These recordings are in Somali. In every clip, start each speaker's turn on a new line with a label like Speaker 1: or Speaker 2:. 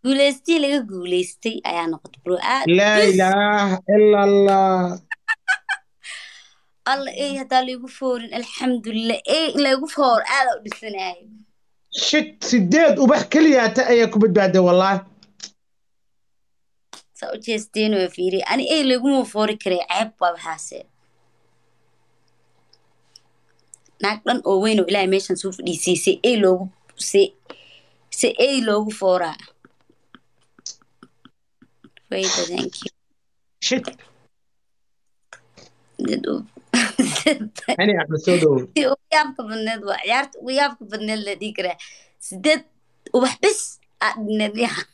Speaker 1: guulaystay laga guulaystay ayaa noqotay bro aad
Speaker 2: لا
Speaker 1: bis
Speaker 2: إله إلا الله.
Speaker 1: alla ey haddaa laygu foorin alxamdulilah ey in laygu foor aada u dhisanaayo
Speaker 2: شت سديد وبح كلياتا أيكم بدبعد والله.
Speaker 1: saa u jeesteen waa fiiri ani ey layguma foori karay ceeb baa waxaase naag dhan oo weyn oo ilaahay meeshan soo fadhiisay se ey loogu fooraa wayda thank you
Speaker 2: شت
Speaker 1: dad u
Speaker 2: أنا أحمد سودو.
Speaker 1: tii ugu yaabka badneed waa ciyaarta ugu yaabka badneed la dhihi karaa sideed ubax bis aa dhineed yaha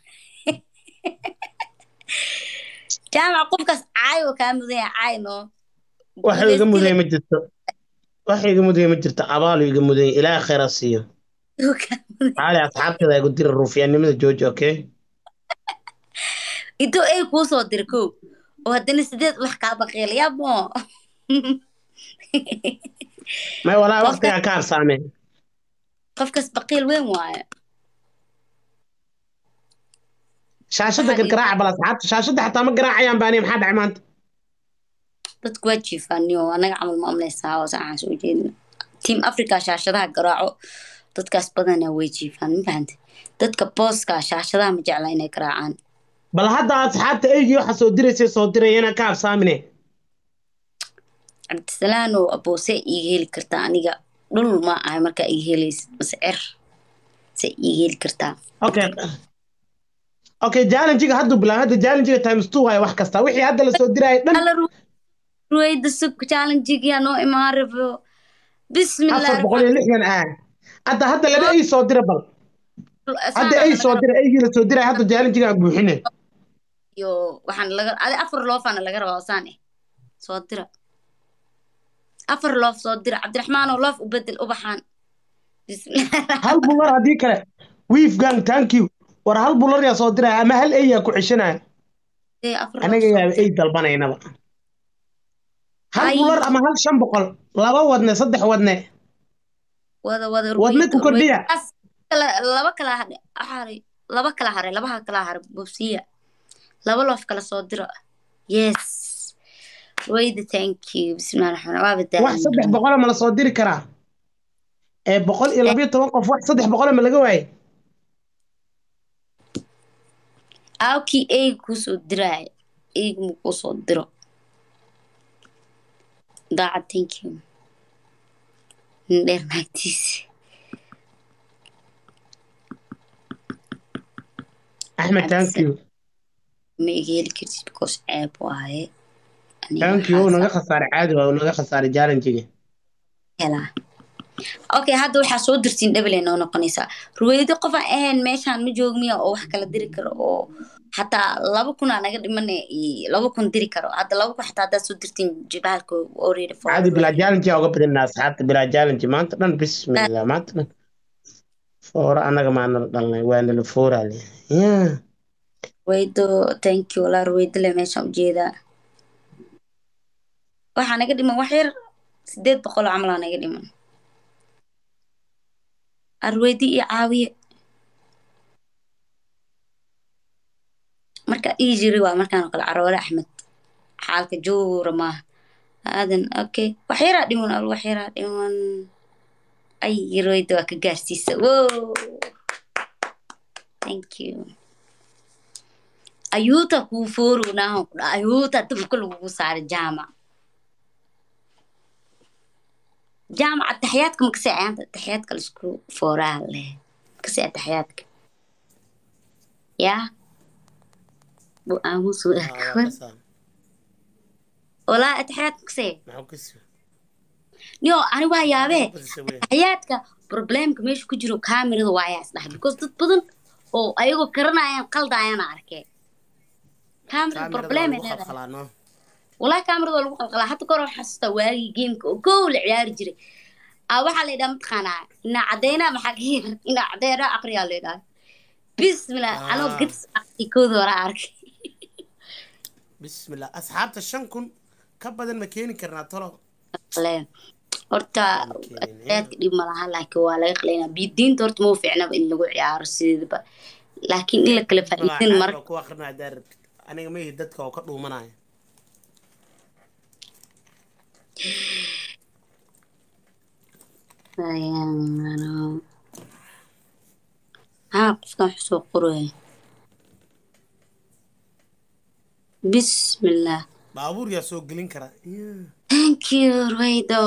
Speaker 1: jaamac qofkaas caayo kaa mudan yahay caay noo
Speaker 2: waxay iga
Speaker 1: guulaystay
Speaker 2: muday ma jirto. waxay iga muday ma jirto abaal iga muday ilaa khayr asiyo.
Speaker 1: lagu kaa mudan
Speaker 2: عالي أصحابك ذا يقول دير الروفيان نمذا جوج أوكي.
Speaker 1: intuu ay kuu soo dira kow oo haddana sideed wax kaa baqiil yaabo
Speaker 2: ما ولا وقت
Speaker 1: qofkaas
Speaker 2: يا كار سامي.
Speaker 1: qofkaas baqiil weyn waaye
Speaker 2: شاشتك
Speaker 1: waxaa dhihi
Speaker 2: القراعة بلا أصحاب شاشتك حتى ما قراعة يا باني محد عمانت.
Speaker 1: dadku waa jiifaaniyo anaga camal ma amlaysaa oo saacaan soo jeedina tiim africa shaashadaha garaaco dadkaas badanaa way jiifaan ma fahante dadka booska shaashadaha ma jecla inay garaacaan
Speaker 2: بل هذا أصحاب تأيجي وحصو درسي صدري أنا كار سامي.
Speaker 1: cabdisalaan oo aboose iiga heli kartaa aniga dhul ma ahay markaa iiga helays mase cer se iiga heli kartaa
Speaker 2: أوكي. أوكي جالنجيك هادو بلا هذا جالنجيك تايمز 2 هاي واحد كستا وحي هذا اللي صدري دم.
Speaker 1: alla ruwayda sug challengegiyaa noo imaan rabo bismillahi
Speaker 2: أفر بقول
Speaker 1: raxmaan
Speaker 2: لي الآن. هذا اللي أي صدري بل. هذا
Speaker 1: saana
Speaker 2: أي
Speaker 1: laga
Speaker 2: صدري أي اللي صدري هذا جالنجيك أبو حنين.
Speaker 1: iyo waxaan laga adi afar loofaana laga rabaa saan soo dira afar loof soo dira cabdiraxmaan oo loof u bedel ubaxaan bismillahi
Speaker 2: هل بولار هذيك ويف جان ثانك يو. ورا هل بولار يا صدري أما هل أي كوعشنا.
Speaker 1: afar
Speaker 2: أنا
Speaker 1: loof soo
Speaker 2: جاي
Speaker 1: dira
Speaker 2: أي دلبنا هنا بقى. هل
Speaker 1: ay
Speaker 2: بولار أما هل شن بقول لا ودنا صدق ودنا.
Speaker 1: wada
Speaker 2: ودنا
Speaker 1: ruwayda
Speaker 2: كوكردية.
Speaker 1: ruwaydaas laba kala haray laba kala haray bobsiya laba loof kala soo dira yes ruwayda thank you bismillahi raxmaan waa
Speaker 2: واحد
Speaker 1: badaalan
Speaker 2: صدق بقول ما صدري كرا. بقول إلا بيت توقف واحد صدق بقول ما لقوي.
Speaker 1: aawkii eyg kusoo diraay eyg mu kusoo diro daacad thank you nin dheer naagtiisa
Speaker 2: أحمد ثانك
Speaker 1: cabdisa
Speaker 2: يو.
Speaker 1: ma iga heli kartid because ceeb waaye aniga
Speaker 2: ثانك يو
Speaker 1: waxaasa
Speaker 2: نجا خسارة عادي ونجا خسارة جالنجي.
Speaker 1: helaa okay hadda waxaa soo dirtiin dhabalay noo noqonaysaa ruwaydo qof aan ahayn meeshaan ma joogmiya oo wax kala diri karo oo xataa 2,000 aa naga dhimane iyo 2,000 diri karo hadda 2,000 xataa haddaad soo dirtiin jibahalka already
Speaker 2: عادي بلا
Speaker 1: forward
Speaker 2: جالنجي أو قبل الناس حتى بلا جالنجي ما أنت بسم الله ما أنت. فورا أنا كمان نضلنا وين الفورا عليه. يا.
Speaker 1: ruwaydo thank you walaa ruwaydo le meeshaan ujeedaa waxaa naga dhiman wax yar 800 camal aa naga dhiman arweydi iyo caawiye marka ii jiri waa markaan oo kale caroole axmed xaalka joora maaha aadan okay wax yaraa dhiman al wax yaraa dhiman ay arweyda waa ka gaarsiisa wow thank you ayuuta kuu foorownahan ku dhaa ayuuta dabka lagugu saaray jaamac jaamaca taxiyaadka ma kasii cayaanta taxiyaadka laisku fooraa leh kasii taxiyaadka yaa bu aamusu akawan walaa taxiyaadka kasii niyo ani waa yaabee taxiyaadka problemka meesha ku jiro kaamirada waayaa isdhahay because dad badan oo ayagoo karanayaan qaldaayana arkeen kaamirada problem ay leedahay والله كاميرا ولا قلقلا حتى كره حسيت واغي جيمك كل عيار جري waxa la yidhaha mataqaanaa ina cadayna maxaa ina cadayna aqriyaa la yidhaha bismillah anoo gits aqtikooda hore arkay
Speaker 2: bismillah asxaabta 5,000 ka badan ma keeni karnaa tolo
Speaker 1: leen horta aad dhib ma laha laakiin waa laga qaleynaa bidiinta horta ma fiicna in lagu ciyaaro sidaba laakiin in la kala faa'iidin mar
Speaker 2: ku akhrina daar aniga ma dadka oo ka dhuumanaya
Speaker 1: qofkan wuxuu soo qoraya bismillah
Speaker 2: baabuur yaa soo gelin kara
Speaker 1: thank you Rwaydo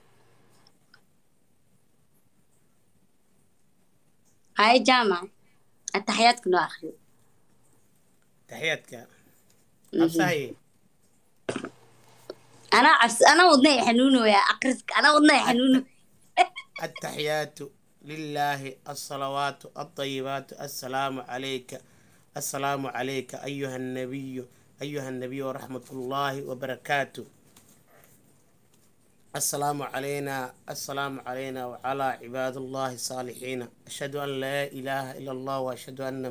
Speaker 1: هاي جامعة التحيات كله آخر
Speaker 2: تحياتك أبصاهي
Speaker 1: أنا وضني حنون ويا أقرسك أنا وضني حنون
Speaker 2: التحيات لله الصلوات الطيبات السلام عليك أيها النبي ورحمة الله وبركاته السلام علينا وعلى عباد الله الصالحين أشهد أن لا إله إلا الله وأشهد أن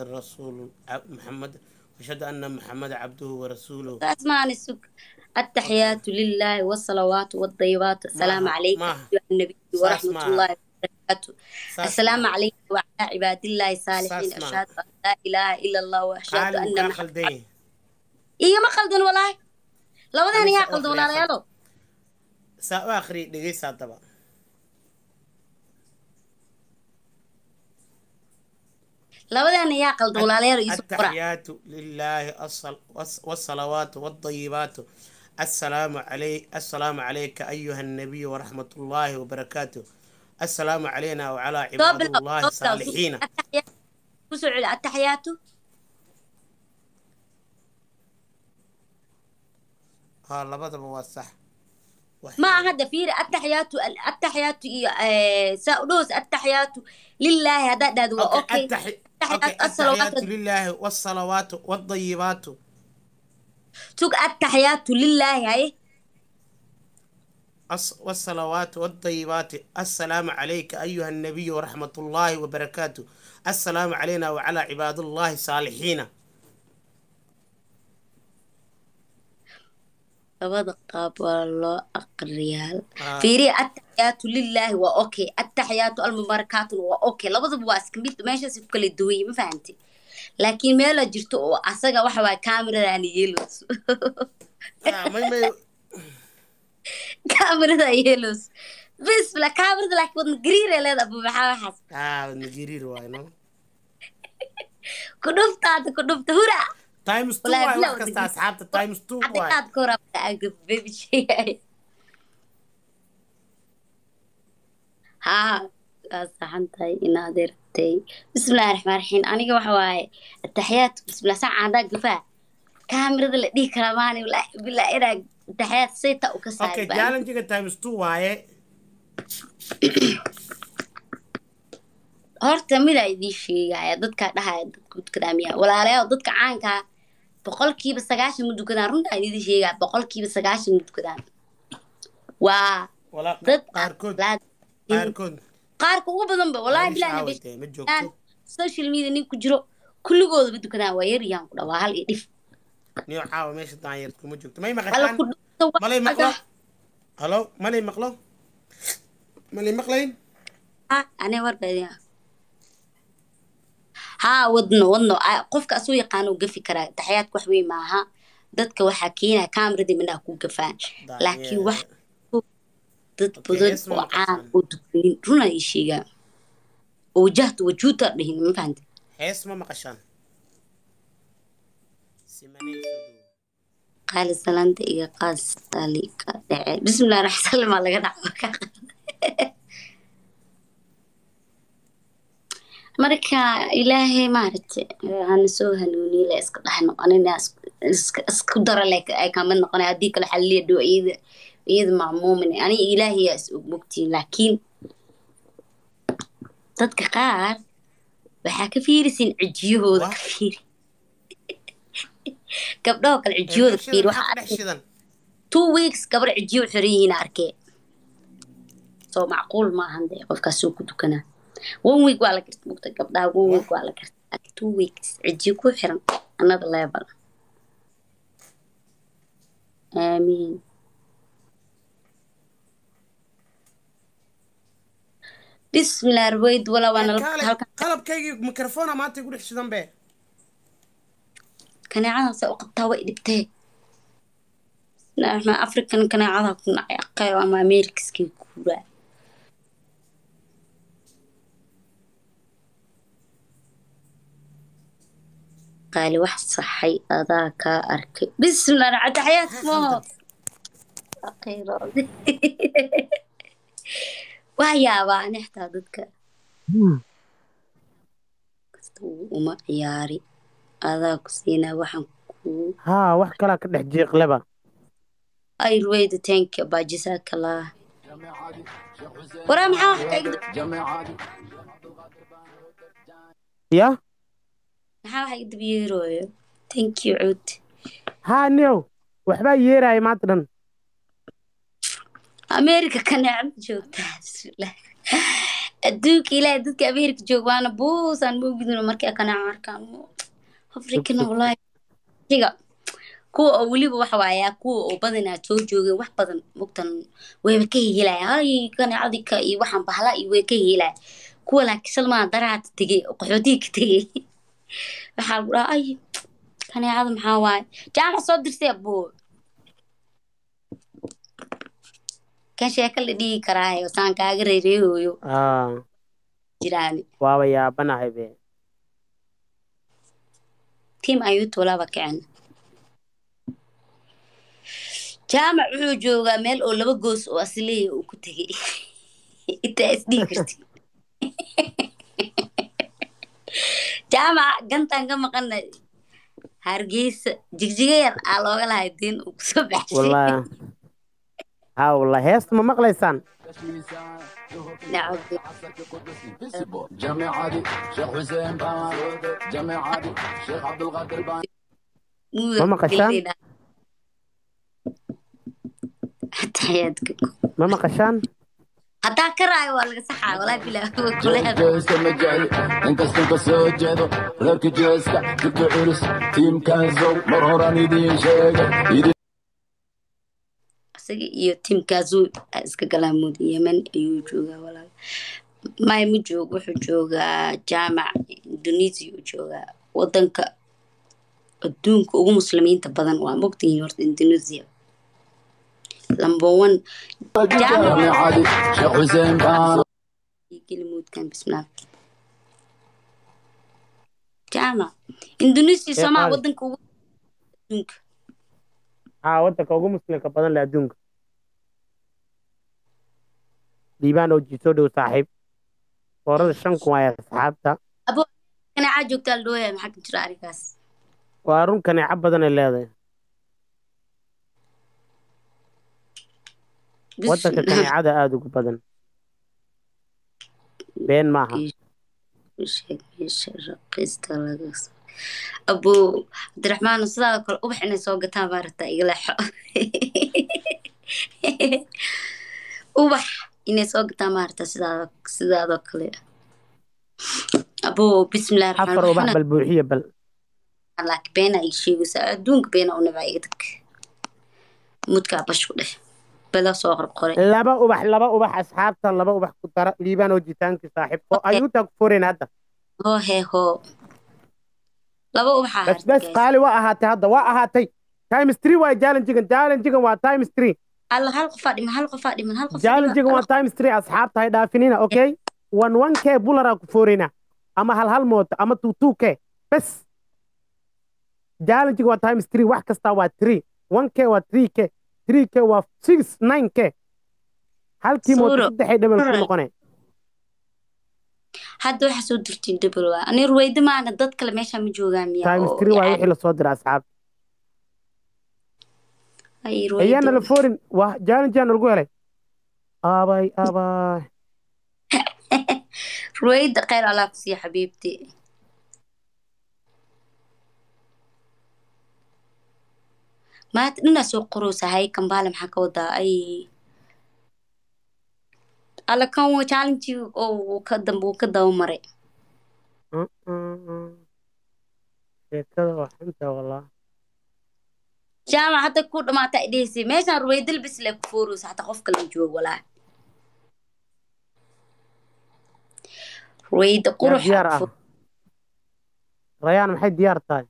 Speaker 2: محمد عبده ورسوله
Speaker 1: أسمعني السك التحيات لله والصلوات والطيبات السلام عليك أيها النبي ورحمة الله وبركاته السلام عليك وعلى عباد الله الصالحين أشهد أن لا إله إلا الله وأشهد أن محمد إيه ما خلدون والله لو ذهني يا خلدون ولا يالو
Speaker 2: سأخري دقيقة ساعة
Speaker 1: لودان يا قلد ولا لير
Speaker 2: التحيات لله والصلوات والطيبات السلام عليك أيها النبي ورحمة الله وبركاته السلام علينا وعلى عباد الله الصالحين
Speaker 1: التحيات
Speaker 2: لبض بواسح
Speaker 1: ما هذا فير التحيات سأدوس التحيات لله هذا هو أوكي
Speaker 2: التحيات لله والصلوات والطيبات
Speaker 1: توك التحيات لله هاي
Speaker 2: والصلوات والطيبات السلام عليك أيها النبي ورحمة الله وبركاته السلام علينا وعلى عباد الله الصالحين
Speaker 1: لبدا قاب والله أقريال فيري التحيات لله وأوكي التحيات المباركات وأوكي لبدا بواس كميت ماشي في كل الدوية ما فهمتي لكن ما لا جرتو أساقا وحوا كاميرا يعني يلوس كاميرا يلوس بس بلا كاميرا لك ودن قريرة لذا أبو بحاوة حسب
Speaker 2: ودن قريرة واينو
Speaker 1: كنفت هورا
Speaker 2: تايمز 2 واي wax kasta asxaabta تايمز 2 waay
Speaker 1: hadda aad korabta agab baby shay ha saxantay inaad irtay bismillaahir rahmaanir rahiim aniga waxa waaye taxiyaat bismillaah saacada gafa kaamirada la dhigi kara maani billaah ina taxiyaat sayta u ka saar
Speaker 2: okay challenge ga times 2 waaye
Speaker 1: horta mid ay idin sheegaya dadka dhahaya dadka daamiya walaalayaal dadka caanka boqolkiiba 90 ma dukadaan runta ay idin sheegaa boqolkiiba 90 ma dukadaan waa dad qaarka ugu badan ba wallahi billaah social media nin ku jiro kulligooda ma dukadaan waa yar yaan ku dhawaa hal iyo dhif
Speaker 2: niyo caawa meesha daanyar kuma joogto may maqashaan malay maqlo halo malay maqlayn
Speaker 1: ana warbaadiya ها ودنو قفك أسوي يقانو قفي كرا تحياتك وحوي معها دتك وحكينا كاميرا دي منها كو قفان لكن واحد ضد بضد وعام ودكين رونا يشيغا وجهت وجوتا بهن ما فهمت
Speaker 2: حيث ما مقشان
Speaker 1: قال السلامة إيقا قاس تاليك بسم الله رح سلم على قدع marka ilaahay maaragtay aan soo hanuuniyo la iska dhaxno anina isku daro like ay ka mid noqon hadii kale xalliyo iyada maamuumin ani ilaahay is ogtiin laakiin dadka qaar waxa ka fiirisin cijiyahooda ka fiiri gabdhaha kale cijiyahooda ka fiiri waxa 2 weeks gabar cijiyo xiriyiin arkay soo macquul ma ahan qofkaas soo ku dukanaa 1 week waa la karta mugta gabdhaha 1 week waa la karta 2 weeks cijiyo ku xiran another level بسم الله رويد ولا وانا
Speaker 2: كالي قلب كي ميكروفون ما تقول إيش ذنبه
Speaker 1: كان عاده سأقطع وإدبتي لا احنا افريكان كان عاده كنا عقاي وما امريكس كي كورا قال واحد صحي هذاك اركي بسم الله عاد حياتك ما اخيرا ويا با نحتا ددك وما عياري هذاك سينا waxaan ku
Speaker 2: ها wax kala ka dhex jeeqleba
Speaker 1: ay ruwayda tank ba jisaaka la wara maxaa wax ka
Speaker 2: ya
Speaker 1: maxaa wax idib yeeroyo thank you ud
Speaker 2: ha niyow waxba yeeray maanta dhan
Speaker 1: America kana am joogtaa bismillah adduunka ilaahay dadka America joogaana buusan moogidino markii kana arkaan Afrikana wallahi diga kuwa oo waliba waxa waaya kuwa oo badanaa soo joogay wax badan mugtan wayba ka helay hay kana adika iyo waxan bahla iyo way ka helay kuwa laakiin salma daraad tigay qaxooti ka tigay waxa lagu dhahay kana aad maxaa waay jaamac soo dirsay buu kan sheekal dhigi karaayo saan kaaga reereeyo jiraani
Speaker 2: waaba yaabanahay be
Speaker 1: team ayuu tolaba kacen jaamac wuxuu joogaa meel oo laba goos oo asliye uu ku tagay inta isdii karti jaamac gantan ka maqanay hargeysa jigjiga yar aa looga lahay diin uu kusoo baxshay
Speaker 2: wallahi ها والله هيست ما مقليسان
Speaker 1: نعم
Speaker 3: جامعة شيخ حسين بان جامعة شيخ عبد القادر بان
Speaker 2: ماما قشان
Speaker 1: حياتك
Speaker 2: ماما قشان
Speaker 1: حتى كراي ولا صحة ولا بلا كلها
Speaker 3: جوزك مجاي انت استنك سوجدو غيرك جوزك جبت عرس تيم كازو مروراني دين شيغ
Speaker 1: iyo teamkaasu iska galaamood Yemen ayuu joogaa walaal may mu joog wuxuu joogaa jaamac Indonesia uu joogaa wadanka adduunka ugu muslimiinta badan waa mogtiin horta Indonesia number 1
Speaker 3: jaamac Sheikh Hussein baan
Speaker 1: كلمود كان بسم الله جامع إندونيسيا سما ودنك ودنك
Speaker 2: ودنك ugu muslimka badan la adduunka diibaan oo jiso dhow saaxiib qorada 5 kun ay asxaabta
Speaker 1: abo kana caajogta aldooya maxaa ka jira arikaas
Speaker 2: waa run kana cab badan ay leedahay wadanka kaneecada aad ugu badan been maaha
Speaker 1: أبو عبد الرحمن الصلاة كل أبح إني سوق تامر تايلح أبح إني سوق تامر تسدا كله أبو بسم الله الرحمن
Speaker 2: الرحيم أفر أبح بالبوحية بل
Speaker 1: لك بينا يشيء وسأدونك بينا ونبعيدك متكابش وله بلا صغر قري
Speaker 2: لبا أبح أصحابتا لبا أبح كتر ليبان وجيتانك صاحب أيوتك فورين هذا
Speaker 1: هو لبا أبح
Speaker 2: بس قالي وأهاتي هذا وأهاتي تايم 3 واي جالن وا تايم 3
Speaker 1: الله حلقة فادي من
Speaker 2: جالن وا تايم 3 أصحابتا هاي دافنين أوكي 1 كي بولارا فورينا أما هل موت أما 2 كي بس جالن وا تايم 3 واحد كستا وا 3 1 كي وا 3 كي 3 كي وا 6 9 كي هل كي موت صدحي دبل كل نقوني
Speaker 1: hadda waxa soo dirtiin double waa ani ruwayda maana dad kale meesha ma joogaan miyaa
Speaker 2: times 3 waa wixii la soo diray asxaab
Speaker 1: ay ruwayda
Speaker 2: ayana la foorin waa jaan lagu helay abay
Speaker 1: ruwayda khayr Allah ku sii xabiibti maad dhina soo qoroosahay kambaale maxaa ka wadaa ay على كون challenge أو كدم مرة.
Speaker 2: كذا وحنت والله.
Speaker 1: جامعة حتى كود ما تأديسي ماشان رويد البس لك فوروس حتى خوف كل جوا ولا. رويدة
Speaker 2: يا
Speaker 1: قروح
Speaker 2: ديار
Speaker 1: أكفو
Speaker 2: ريان maxay diyaar tahay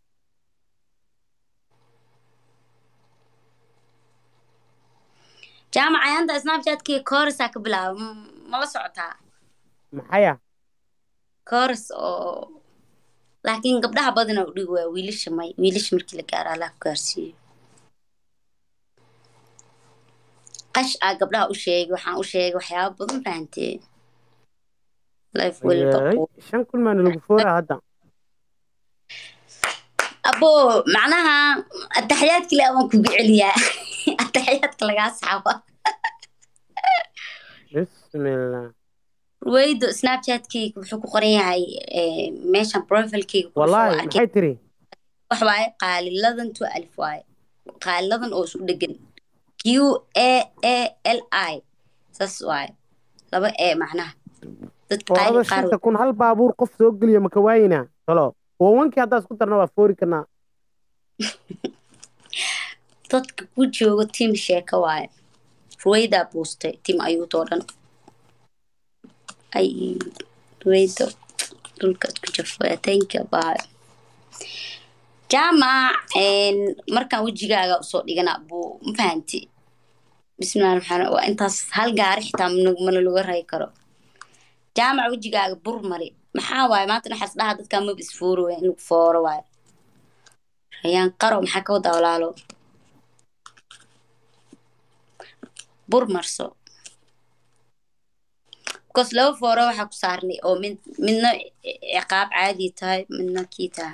Speaker 1: جامعة عندها سناب شات كي كورس أكبلا ما لا سعتها
Speaker 2: maxaya
Speaker 1: كورس أو لكن قبلها بدنا وديوا ويلش مركي لقارا لا كورسي قش قبلها وشيء وحياة بدن فانتي لايف
Speaker 2: ayay
Speaker 1: والبقو
Speaker 2: shan kulmaan lagu foora hadda
Speaker 1: أبو معناها التحيات كلها أبغى كوبي التحيات كلها أصحابها
Speaker 2: bismillah
Speaker 1: رويدو سناب شات كيك وحكو قرية هاي ماشان بروفيل كيك وشو
Speaker 2: wallahi
Speaker 1: أركي
Speaker 2: maxay tiri
Speaker 1: وحواي قال لذن تو ألف واي قال لذن أو شو دقن QAALI ساس واي لبا معناها
Speaker 2: foorada
Speaker 1: تتقالي قارو
Speaker 2: shanta kun hal baabuur qof soo geliya maka waayina talo wankii haddaa isku darna waa foori karnaa
Speaker 1: dadka ku jooga tiim sheeka waaye ruwaydaa buustay tiim ayuutoo dhan ay ruwaydo dhulkaad ku jafaya tanka baayo jaamac markaan wejigaaga usoo dhigana buu ma fahanti bismillahi raxmaan waa intaas hal gaari xitaa mana laga ray karo jaamac wejigaaga bur mari maxaa waaye maanta waxaas dhaha dadkaa maba isfooro waa in lagu fooro waaye rayaan qaro maxaa ka wadaa walaalo bur marso because laba fooro waxaa ku saarnay oo midna ciqaab caadi tahay midna kii tahay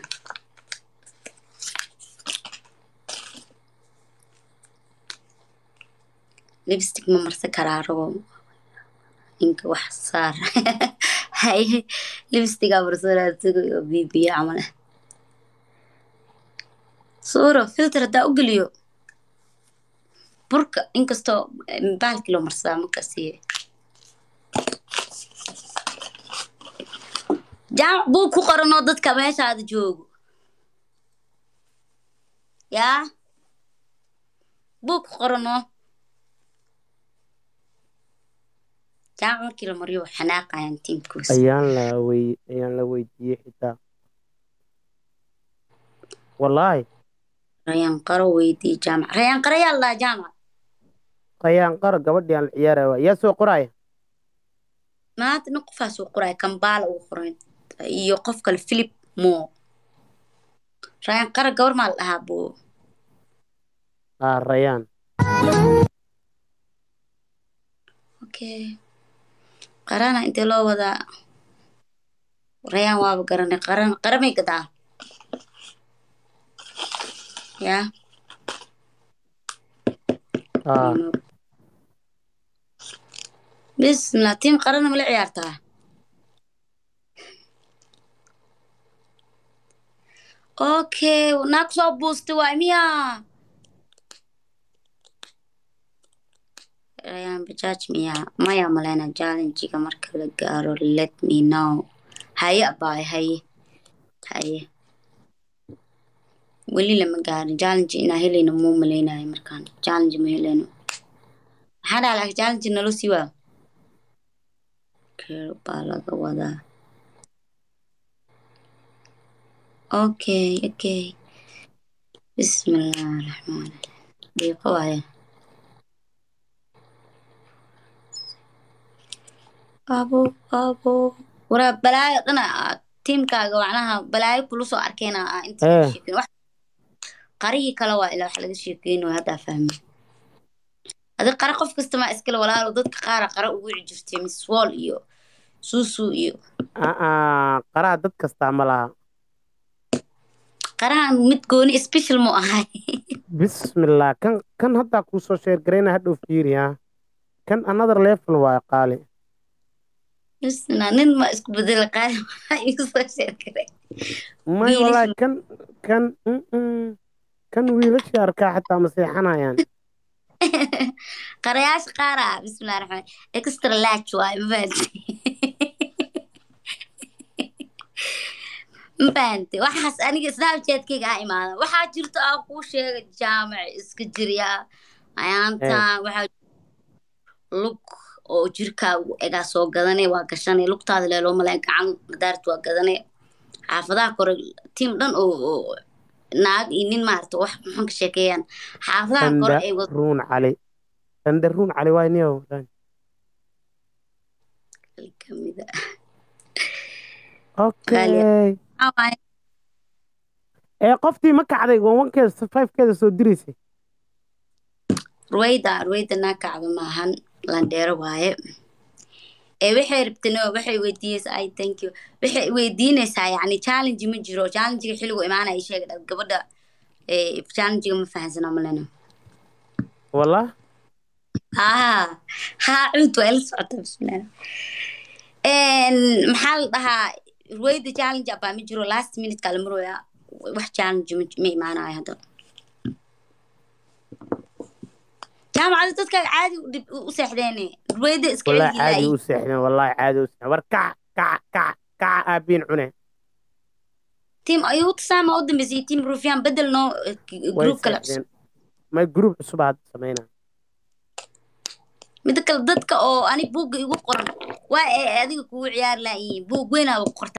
Speaker 1: lipstick ma marsan karaa rabo inka wax saar hay lipsticka marsanaa tagayo bibiya camal suuro filter haddaa u geliyo burka inkastoo baalkii loo marsadaa markaasiye jaamac buug ku qoranoo dadka meeshaada joogo yaa buug ku qoranoo jaamac markii la mariyo xanaaqayaan tiimkoos
Speaker 2: ayaan la weydiiyey xitaa wallahi
Speaker 1: rayaan qaro weydii jaamac rayaan qaro yaa lahaa jaamac
Speaker 2: qayaan qaro gabadhii aan la ciyaaraya waa yaa soo qoraya
Speaker 1: maanta nin qofaa soo qoraya kambaala ugu qoran iyo qof kale philip mo rayaan qaro gabar maa la dhahaa buu
Speaker 2: rayaan
Speaker 1: okay qarana intee loo wadaa rayaan waaba garanay qaramay gadaa yaa bismillah tiim qarana mala ciyaartaa okay naag soo buustay waay miyaa rayaan bajaaj miyaa maya maleyna challengiga marka la gaaro let me know haye abaay haye weli lama gaarin challenge inaa helayno muu maleynayo markaan challenge ma helayno maxaa dhaala challenge nalo siwaa keer baa laga wadaa okay bismillah raxmaan dhiiqo waaye abo waraa balaayo dhana tiimkaaga macnaha balaayo kula soo arkeyna inta sheekin wax qarihii kale waa ilaa wax laga sheekeyno haddaa fahmi adi qara qof kasta maa iskale walaalo dadka qaara qara ugu jirtay miss wall iyo suusu iyo
Speaker 2: qaraha dad kastaa ma laha
Speaker 1: qarahan mid gooni special mu ahay
Speaker 2: bismillah kan haddaa kuu soo sheergarayna hadhow fiiriya kan another level waa qaali
Speaker 1: bismillah nin ma isku bedela qaali waxaa igu soo sheergaray
Speaker 2: may walahi kan wiilasha arkaa xataa ma seexanayaan
Speaker 1: qarayaasha qaara bismillah raxmaan extra large waay mafahantay waxaas aniga snapchatkayga ha imaada waxaa jirto aa kuu sheega jaamac iska jirya ayaantaan waxaa lug oo jirkaagu egaa soo gadanay waa gashanay lugtaada leeloo malay gacan madaarta waa gadanay xaafadaha kore tiim dhan oo naag iyo nin maarta wax maxan ka sheekeeyaan xaafadaha kore ay wada
Speaker 2: ruun cali tanda ruun cali waa niyo
Speaker 1: kamida
Speaker 2: okay qoftii ma kacday wankeeda 5keeda soo diraysay
Speaker 1: ruwayda naa kacdo maahan landheero waaye waxay rabtana waxay weydiinaysaa I thank you waxay weydiinaysaa yani challenge ma jiro challenge xilligu imaanay sheegay gabadha challenge ma fahansana malena
Speaker 2: walla
Speaker 1: cuntu ay la socota bismillah maxaa la dhahaa ruwayda challenge abaa ma jiro last minute kala marooya wax challenge ma imaanayo hadda jaamacada dadka caadi u seexdeen ruwayda iska
Speaker 2: wallahi caadi u seexdeen wallahi caadi u seexdeen war ka aabin cune
Speaker 1: team ayuu tsama u dambeysay team rufiyan bedel no group kala
Speaker 2: ma group cusub aad sameynaa
Speaker 1: mid kale dadka oo ani buug igu qoran waa adiga kugu ciyaar laayiin buug weyn aa qorta